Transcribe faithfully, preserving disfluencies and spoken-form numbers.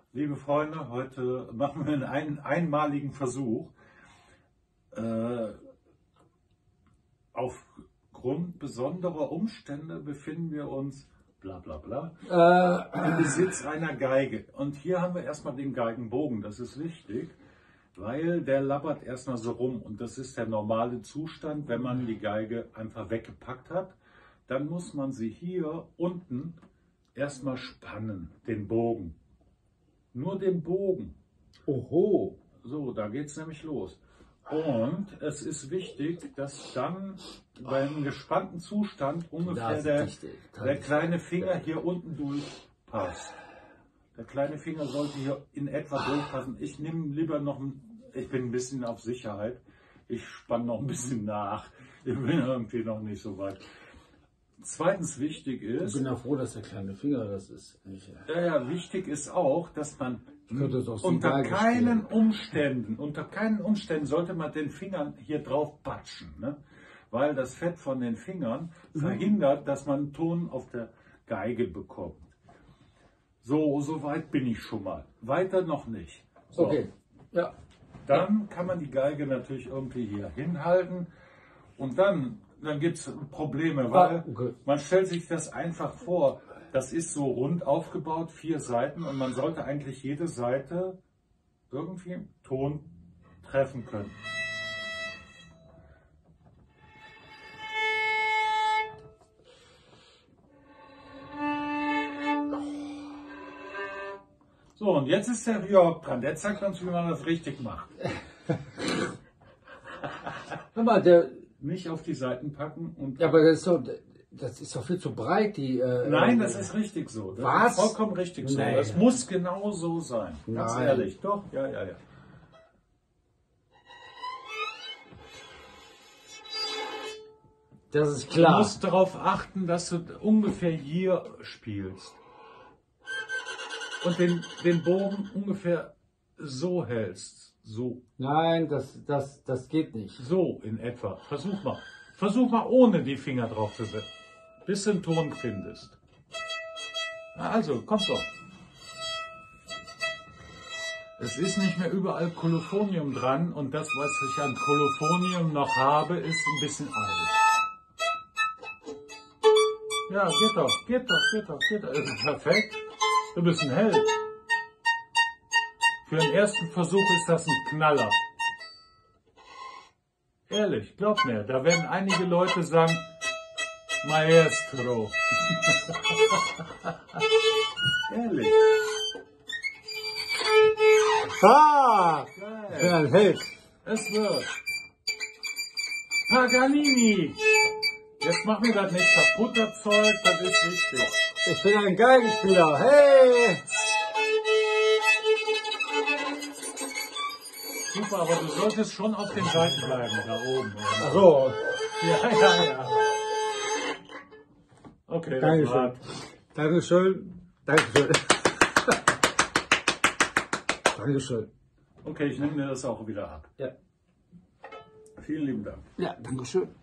Liebe Freunde, heute machen wir einen einmaligen Versuch. Äh, aufgrund besonderer Umstände befinden wir uns bla bla bla äh, im Besitz einer Geige. Und hier haben wir erstmal den Geigenbogen, das ist wichtig, weil der labbert erstmal so rum. Und das ist der normale Zustand, wenn man die Geige einfach weggepackt hat. Dann muss man sie hier unten erstmal spannen, den Bogen. Nur den Bogen. Oho. So, da geht es nämlich los. Und es ist wichtig, dass dann beim gespannten Zustand ungefähr der, der kleine Finger hier unten durchpasst. Der kleine Finger sollte hier in etwa durchpassen. Ich nehme lieber noch, ich bin ein bisschen auf Sicherheit. Ich spanne noch ein bisschen nach. Ich bin irgendwie noch nicht so weit. Zweitens wichtig ist... Ich bin ja froh, dass der kleine Finger das ist. Ich, ja, ja, wichtig ist auch, dass man das unter keinen Umständen, unter keinen Umständen sollte man den Fingern hier drauf patschen, ne? Weil das Fett von den Fingern mhm. verhindert, dass man einen Ton auf der Geige bekommt. So, so weit bin ich schon mal. Weiter noch nicht. So. Okay, ja. Dann kann man die Geige natürlich irgendwie hier hinhalten und dann... Dann gibt es Probleme, weil okay. man stellt sich das einfach vor, das ist so rund aufgebaut, vier Seiten und man sollte eigentlich jede Seite irgendwie einen Ton treffen können. So, und jetzt ist der Jörg dran, der zeigt uns, wie man das richtig macht. Hör mal, der... Nicht auf die Seiten packen und... Ja, aber das ist, so, das ist doch viel zu breit, die... Äh, Nein, das ist richtig so. Das was? Ist vollkommen richtig so. Nein. Das muss genau so sein. Ganz Nein. ehrlich. Doch, ja, ja, ja. Das ist klar. Du musst darauf achten, dass du ungefähr hier spielst. Und den, den Bogen ungefähr so hältst. So. Nein, das, das, das geht nicht. So in etwa. Versuch mal. Versuch mal ohne die Finger drauf zu setzen. Bis du einen Ton findest. Also, komm doch. Es ist nicht mehr überall Kolophonium dran und das, was ich an Kolophonium noch habe, ist ein bisschen alt. Ja, geht doch, geht doch, geht doch, geht doch. Das ist perfekt. Du bist ein Held. Für den ersten Versuch ist das ein Knaller. Ehrlich, glaub mir, da werden einige Leute sagen, Maestro. Ehrlich. Ah! Geil. Ja, ein Held. Es wird. Paganini. Jetzt mach mir das nicht kaputt, das Zeug, das ist wichtig. Ich bin ein Geigenspieler. Hey! Super, aber du solltest schon auf den Seiten bleiben, da oben. Ach so. Ja, ja, ja. Okay, Dankeschön. Dankeschön. Dankeschön. Dankeschön. Okay, ich nehme mir das auch wieder ab. Ja. Vielen lieben Dank. Ja, Dankeschön.